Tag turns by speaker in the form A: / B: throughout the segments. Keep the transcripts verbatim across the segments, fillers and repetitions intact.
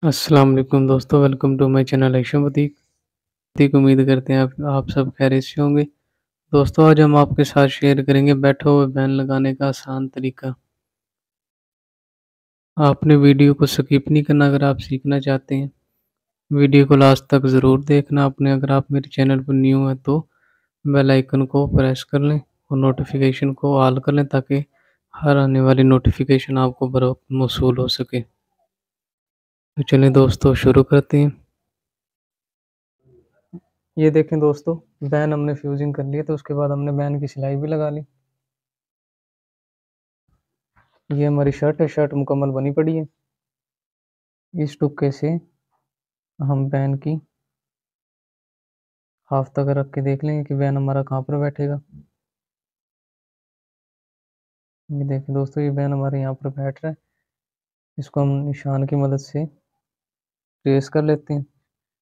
A: अस्सलाम वालेकुम दोस्तों, welcome to my channel action Prateek. Prateek उम्मीद करते हैं आप आप सब खैरियत से होंगे। दोस्तों आज हम आपके साथ शेयर करेंगे बैठे हुए बैन लगाने का आसान तरीका। आपने वीडियो को स्किप नहीं करना अगर आप सीखना चाहते हैं। वीडियो को लास्ट तक ज़रूर देखना आपने। अगर आप मेरे चैनल पर न्यू हैं तो बेल आइकन को प्रेस कर लें और नोटिफिकेशन को ऑल कर लें ताकि हर आने वाली नोटिफिकेशन आपको बर वक्त मौसूल हो सके। तो चलिए दोस्तों शुरू करते हैं। ये देखें दोस्तों, बैन हमने फ्यूजिंग कर लिया तो उसके बाद हमने बैन की सिलाई भी लगा ली। ये हमारी शर्ट है, शर्ट मुकम्मल बनी पड़ी है। इस टुक्के से हम बैन की हाफ तक रख के देख लेंगे कि बैन हमारा कहाँ पर बैठेगा। ये देखें दोस्तों, ये बैन हमारे यहाँ पर बैठ रहा है। इसको हम निशान की मदद से ट्रेस कर लेते हैं।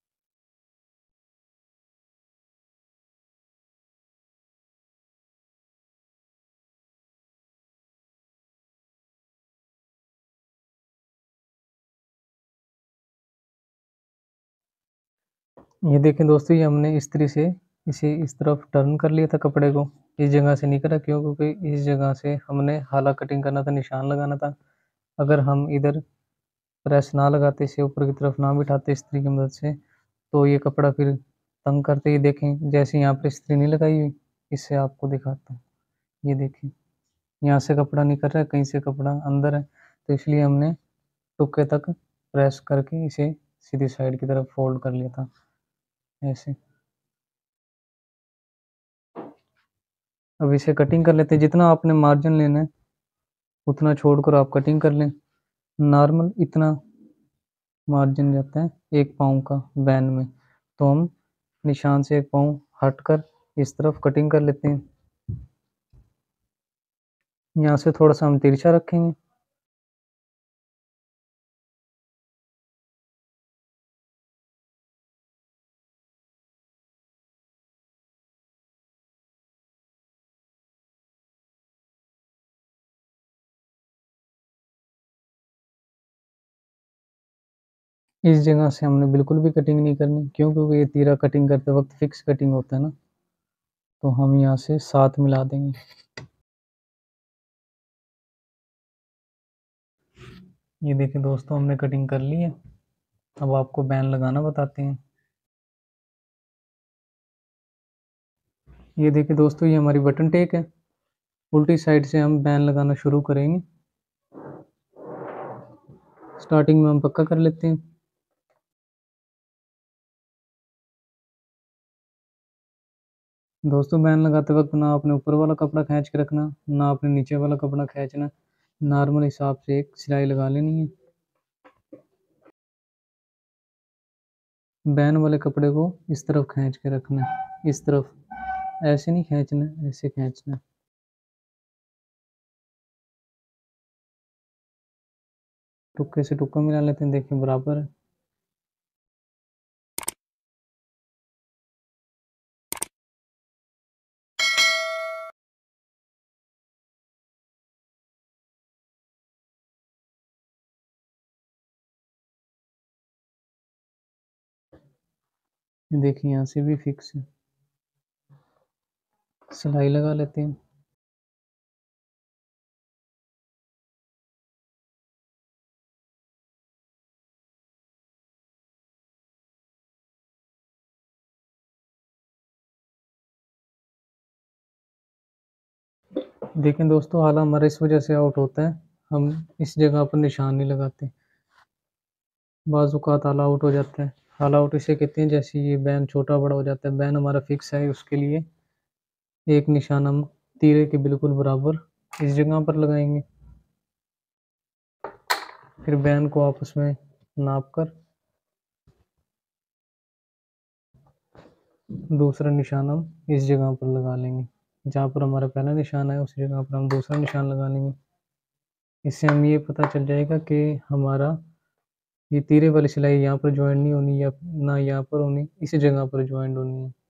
A: ये देखें दोस्तों, ये हमने इस्त्री से इसे इस तरफ टर्न कर लिया था कपड़े को। इस जगह से नहीं करा, क्यों? क्योंकि इस जगह से हमने हाला कटिंग करना था, निशान लगाना था। अगर हम इधर प्रेस ना लगाते, इसे ऊपर की तरफ ना बिठाते इस्त्री की मदद से, तो ये कपड़ा फिर तंग करते ही। देखें जैसे यहाँ पर इस्त्री नहीं लगाई हुई, इससे आपको दिखाता हूँ। ये देखें, यहाँ से कपड़ा निकल रहा है, कहीं से कपड़ा अंदर है, तो इसलिए हमने टुक्के तक प्रेस करके इसे सीधी साइड की तरफ फोल्ड कर लिया था ऐसे। अब इसे कटिंग कर लेते हैं। जितना आपने मार्जिन लेना है उतना छोड़कर आप कटिंग कर लें। नॉर्मल इतना मार्जिन रहता है एक पाँव का बैन में, तो हम निशान से एक पाँव हटकर इस तरफ कटिंग कर लेते हैं। यहाँ से थोड़ा सा हम तिरछा रखेंगे। इस जगह से हमने बिल्कुल भी कटिंग नहीं करनी, क्यों? क्योंकि ये तीरा कटिंग करते वक्त फिक्स कटिंग होता है ना, तो हम यहाँ से साथ मिला देंगे। ये देखिए दोस्तों, हमने कटिंग कर ली है। अब आपको बैन लगाना बताते हैं। ये देखिए दोस्तों, ये हमारी बटन टेक है। उल्टी साइड से हम बैन लगाना शुरू करेंगे। स्टार्टिंग में हम पक्का कर लेते हैं। दोस्तों बैन लगाते वक्त ना आपने ऊपर वाला कपड़ा खींच के रखना, ना आपने नीचे वाला कपड़ा खींचना। नॉर्मल हिसाब से एक सिलाई लगा लेनी है। बैन वाले कपड़े को इस तरफ खींच के रखना है, इस तरफ। ऐसे नहीं खींचना, ऐसे खींचना। टुक्के से टुक्का मिला लेते हैं, देखिए बराबर है। देखिए यहाँ से भी फिक्स है। सिलाई लगा लेते हैं। देखें दोस्तों, हाला हमारा इस वजह से आउट होता है, हम इस जगह पर निशान नहीं लगाते। बाज़ औक़ात हाला आउट हो जाता है। हाला आउट इसे कहते हैं जैसे ये बैन छोटा बड़ा हो जाता है। बैन हमारा फिक्स है, उसके लिए एक निशान हम तीरे के बिल्कुल बराबर इस जगह पर लगाएंगे। फिर बैन को आपस में नाप कर दूसरा निशान हम इस जगह पर लगा लेंगे। जहाँ पर हमारा पहला निशान है उसी जगह पर हम दूसरा निशान लगा लेंगे। इससे हम ये पता चल जाएगा कि हमारा ये तीरे वाली सिलाई यहाँ पर ज्वाइन नहीं होनी, या ना यहाँ पर होनी, इसी जगह पर ज्वाइन होनी है।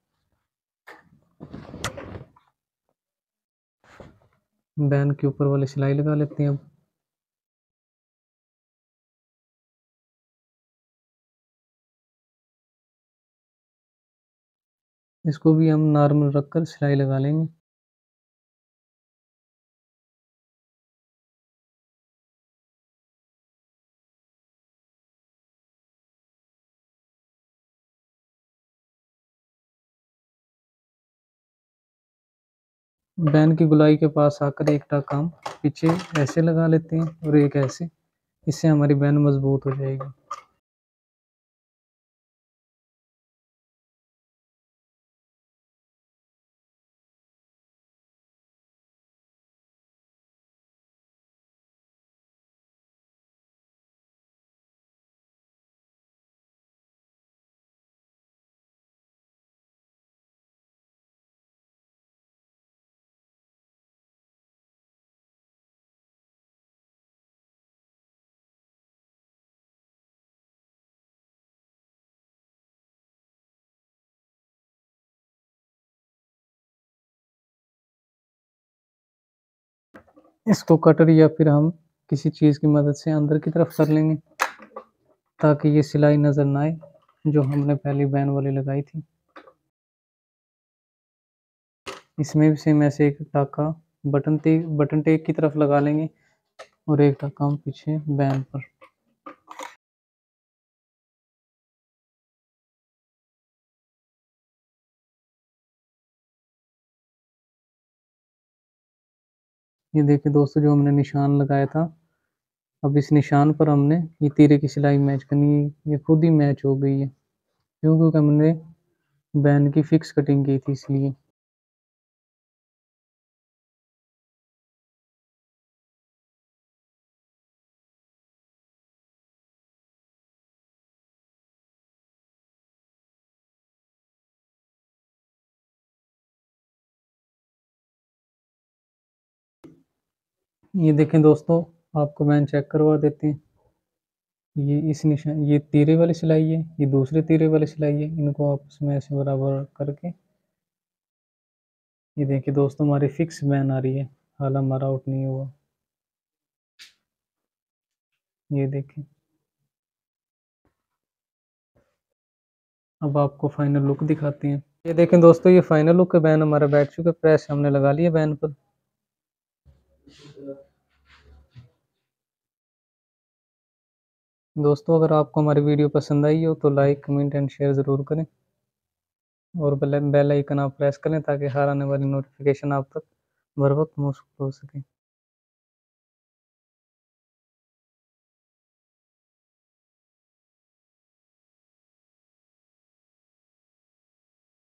A: बैन के ऊपर वाली सिलाई लगा लेते हैं अब। इसको भी हम नॉर्मल रखकर सिलाई लगा लेंगे। बैन की गोलाई के पास आकर एक टाँका हम पीछे ऐसे लगा लेते हैं और एक ऐसे, इससे हमारी बैन मजबूत हो जाएगी। इसको कटर या फिर हम किसी चीज़ की मदद से अंदर की तरफ कर लेंगे, ताकि ये सिलाई नज़र ना आए जो हमने पहली बैन वाली लगाई थी। इसमें भी सेम ऐसे एक टाँका बटन ते बटन टेक की तरफ लगा लेंगे और एक टाँका हम पीछे बैन पर। ये देखिए दोस्तों, जो हमने निशान लगाया था, अब इस निशान पर हमने ये तीरे की सिलाई मैच करनी है। ये खुद ही मैच हो गई है, क्यों? क्योंकि हमने बैन की फिक्स कटिंग की थी इसलिए। ये देखें दोस्तों, आपको बैन चेक करवा देते हैं। ये इस निशान ये तीरे वाली सिलाई है, ये दूसरे तीरे वाली सिलाई है। इनको आपस में ऐसे बराबर करके ये देखिए दोस्तों, हमारी फिक्स बैन आ रही है, हाल हमारा आउट नहीं हुआ। ये देखें। अब आपको फाइनल लुक दिखाते हैं। ये देखें दोस्तों, ये फाइनल लुक है, बैन हमारा बैठ चुका है, प्रेस हमने लगा लिया बैन पर। दोस्तों, अगर आपको हमारी वीडियो पसंद आई हो तो लाइक, कमेंट एंड शेयर ज़रूर करें और बेल बेल आइकन आप प्रेस करें ताकि हर आने वाली नोटिफिकेशन आप तक बर वक्त मौसूल हो सके।